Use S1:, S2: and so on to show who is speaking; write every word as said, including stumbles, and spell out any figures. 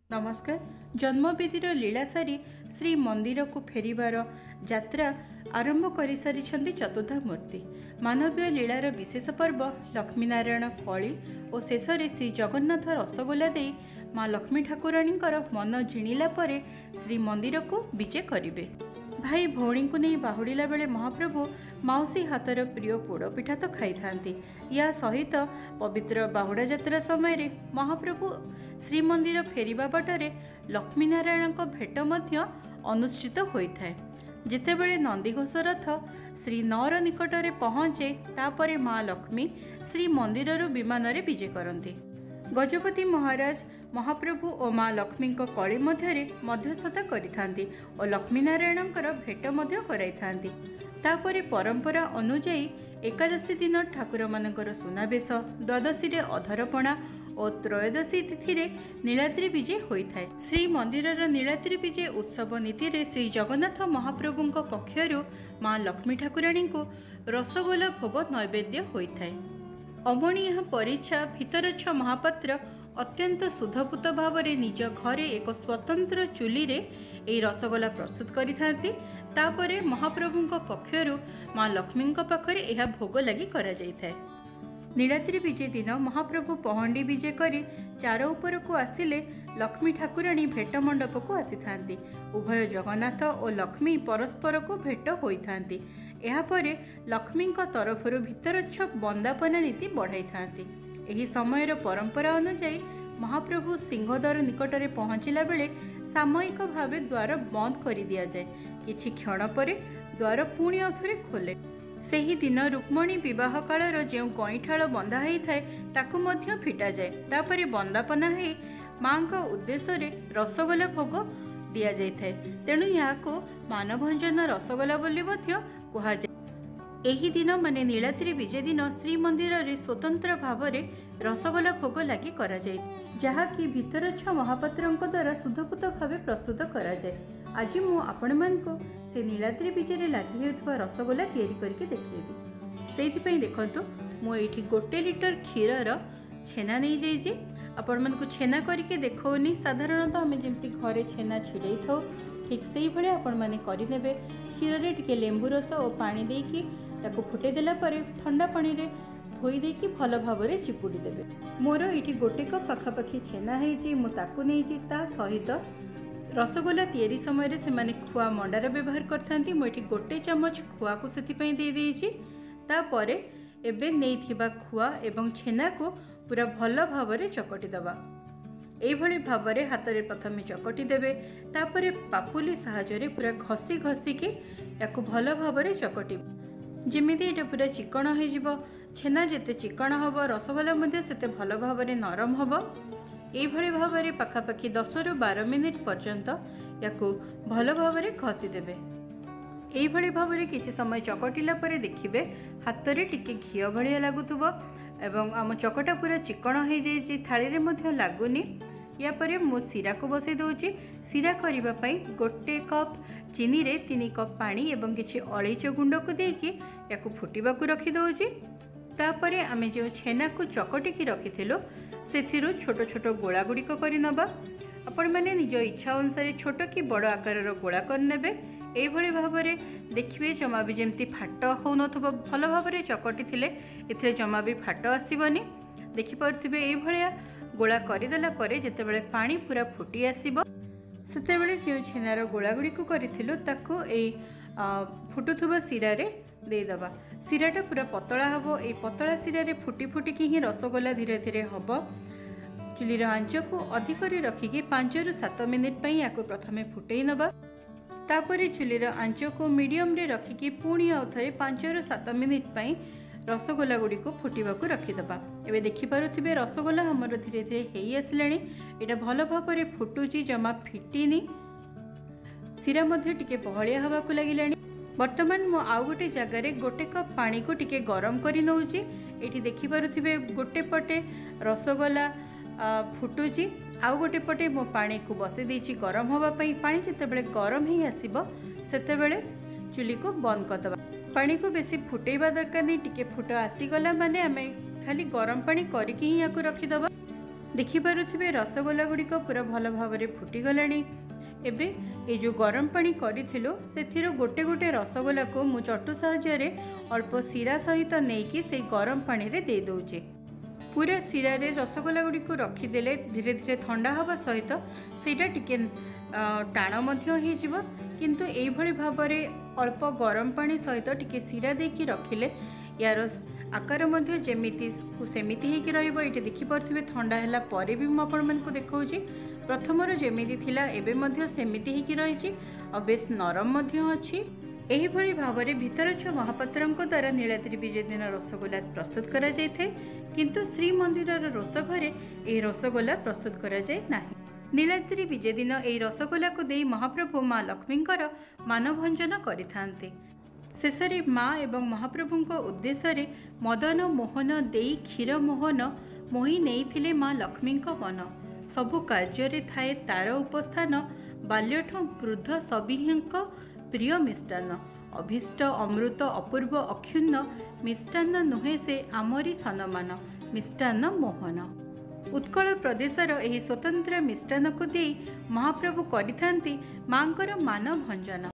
S1: नमस्कार। जन्मविधिर लीला सारी श्री मंदिर को फेरिबार यात्रा आरंभ कर सारी चतुर्धा मूर्ति। मानवीय लीलार विशेष पर्व लक्ष्मीनारायण कली और शेष श्री जगन्नाथ रसगोला दे माँ लक्ष्मी ठाकुराणी मन जिणिला परे श्री मंदिर को विजे करिवे। भाई भौणी को नहीं बाहुड़िला बेले महाप्रभु माउसी हाथर प्रिय पोड़पिठा तो खाई थांती। या सहित पवित्र बाहुड़ा यात्रा समय महाप्रभु श्रीमंदिर फेरिबा बाटरे लक्ष्मीनारायण भेट मध्य अनुष्ठित होता है। जितेबले नंदीघोष रथ श्री नौर निकटरे पहुँचे तापरे माँ लक्ष्मी श्री मंदिर विमान विजे करती। गजपति महाराज महाप्रभु और माँ लक्ष्मी कली मध्य मध्यस्थता करिथांती और लक्ष्मीनारायण भेट मध्य कराइथांती। तापरे परंपरा अनुजाई एकादशी दिन ठाकुर मानकर सुनावेश, द्वादशी रे अधरपणा और त्रयोदशी तिथि रे नीलाद्रि विजे होइथाय। श्री मंदिरर नीलाद्रि विजे उत्सव नीति रे श्री जगन्नाथ महाप्रभुंक पक्षरु माँ लक्ष्मी ठाकुराणी को रसगोला भोग नैवेद्य होइथाय। अमणी यह परीक्षा भितरच्छ महापात्र अत्यंत शुद्धपूत भाव में निज घरे एक स्वतंत्र चुली रे ए रसगोला प्रस्तुत करिथांती। तापरे महाप्रभुंक पक्षरु माँ लक्ष्मी पाखरे यह भोग लगी करा जाइथाय। नीलाद्रि विजे दिन महाप्रभु पहंडी विजे करी चार उपर को आसिले लक्ष्मी ठाकुराणी भेट मंडप को आसी। उभय जगन्नाथ और लक्ष्मी परस्पर को भेट होइथांती। एहापरे लक्ष्मी तरफरु भितरच्छ बंदापना नीति बढ़ाई थांती। एही समयर परंपरा अनुसार महाप्रभु सिंहद्वार निकटरे पहुँचला बेले सामयिक भावे द्वार बंद कर दिया जाए। किछि क्षण परे द्वार पुणी आउथरे खोले। सेही दिन रुक्मणी विवाह कालर जो गईठाल बंधा होता है ताकू मध्य फिटा जाए। तापरे बंदापना है माँ का उद्देश्य रे रसगोला भोग दिया जाए। तेणु यहाँ मानभंजन रसगोला बोली मध्य कहा जाए। एही दिन माने नीलाद्रि विजे दिन श्रीमंदिर रे स्वतंत्र भाव में रसगोला भोग लगी करा जाए, जहा कि भितरच्छ महापात्रंक द्वारा शुद्धपूत भाव प्रस्तुत करा जाए। आज मु आपण मानको से नीलाद्रि विजे रे लागि हेउथबा रसगोला तैयारी करके देखिएबी। सेहि पई देखंतु मु एठी गोटे लिटर क्षीरर छेना नहीं जाइए। आपण मानको छेना करके देखौनी। साधारणतः आम जमती घरे छेना छिड़े थाउ ठीक से ही भाई आपण माने करिनेबे। क्षीर रे टिके लेंबू रस और पानी देकी ताको फुटे देला परे ठंडा पानी रे धोई देकी भल भाव में चिपुड़ी देबे। मोर एठी गोटे कप पाखापाखी छेना हेजी मु ताकू नेजी। ता सहित रसगोला तैयारी समय से माने खुआ मंडार व्यवहार करथांती। मु एठी गोटे चमच खुआ को सेति पई दे देइछि। ता परे एबे नेइथिबा खुआ एवं छेना को पूरा भल भाव में चकटी दबा। एभली भाव में हाथ में प्रथम चकटी देबे। तापरे पापुली साहाय्य पूरा घसी घसी के याकू भल भाव में चकटी जेमिति एटा पूरा चिकण हो जिवो। छेना जेते चिकण हबो रसगोला मध्ये सेते भल भाव में नरम हबो। एभली भाव में पाखापाखी दस रु बारह मिनिट पर्यंत याकू भल भाव में घसी देबे। एभली भाव में किछि समय चकटिला परे देखिबे हाथ रे टिके घी भलिया लागुथुबो एवं आम चकटा पूरा चिकण हो जाइए। थाली रे मध्ये लागुनी। या परे मु सीरा को बसई दउची। सीरा करिबा पई गोटे कप चीनी रे तीन कप पानी एवं किछि अलैच गुंड को देकी याकू फुटिबा को रखी दउची। तापरे आमे जो छेना को चकटी की रखिथिलो सेथिरु छोट छोट गोला गुड़िक करि नबा। आपण माने निज इच्छा अनुसार छोट कि बड़ आकारर गोला कर नेबे। एभली भाव में देखिए जमा भी जमती फाट हो नथबो। भल भाव में चकटी थिले एथिरे जमा भी फाट आसीबनी। देखि परथिबे ए भलिया गोला करिदेला परे जेतेबेले पानी पूरा फुटी आसीबो सेतेबेले जे छेनार गोला गुड़ी को करिथिलो ताको ए फुटुथुबा सीरा रे दे दबा। सीराटा पूरा पतला हबो। ए पतला सीरा रे फुटी फुटी कि ही रसगोला धीरे धीरे हबो। चुलीर आंच को अधिक रे रखिकी पाँच रु सात मिनिट पई याको प्रथमे फुटेई नबा। तापरे चुलीर आंच को मीडियम रे रखिकी पुणी आउ थरे पाँच रु सात मिनिट पई रसगोला गुड़ी को फुटिबा को रखिदबा। एबे देखि पारुथिबे रसगोला हमर धीरे धीरे हेई आसलाणी। एटा भल भाव में फुटुची जमा फिटिनी। सीरा मध्ये टिके बहलिया हवा को लागिलाणी। वर्तमान मु आउ गोटे जगार गोटे कप पानी को टिके गरम करि नउची। एठी देखि पारुथिबे गोटे पटे रसगोला फुटुची आउ गोटे पटे मो पानी को बसई देछि गरम हवा पई। पानी जेतेबेले गरम ही आसीबो सेतेबेले चुली को बंद कर दबा। पानी को बेसी फुटेबा दरकार नहीं। टिके फुट आसीगला माने आमे खाली गरम पानी करिकी ही याकू रखिदबा। देखिपारुथिबे रसगोला गुड़िक पूरा भल भाव फुटीगलाणी। एबे ए जो गरम पानी करिथिलु सेथिरो गोटे गोटे रसगोला को मु चटु साहाय्य अल्प सीरा सहित नेकी से गरम पानी रे दे दउचे। पूरा सीरा रे रसगोला गुड़ी को रखीदेले धीरे धीरे ठंडा हवा सहित सेटा टिके टाण मध्य हो जिवो। किंतु एई भली भाबरे अल्प गरम पानी सहित टिके सीरा देकी रखिले यार आकार मध्य जेमिति सेमिति हेकी रहइबो। एटी देखि परथिबे ठंडा हैला परे भी मु आपण मानकु देखौची प्रथमरो जेमिति थिला एबे मध्य सेमिति हेकी रहिछि आ बेस नरम मध्य अछि। एही भली भाबरे भितरछ महापात्रंक द्वारा नीलाद्रि विजय दिन रसगोला प्रस्तुत करा जायथे। किंतु श्री मंदिरर रोष घरे एही रसगोला प्रस्तुत करा जाय नाही। नीलाद्रि विजय दिन एही रसगोला को देई महाप्रभु माँ लक्ष्मींकर मानभंजन करिथांते। शेषरे माँ एवं महाप्रभुंक उद्देश्य मदन मोहन देई क्षीर मोहन मोहि नेइथिले माँ लक्ष्मींक मन। सबु कार्य थाए तार उपस्थान बाल्यठू वृद्ध सभिंक प्रिय मिष्टान्न। अभीष्ट अमृत अपूर्व अक्षुण्ण मिष्टान्न नुहे से आमरी सनमान मिष्टान्न मोहन। उत्कल प्रदेशर एही स्वतंत्र मिष्टान्न को देई महाप्रभु करिथांती मांकर मान भंजन।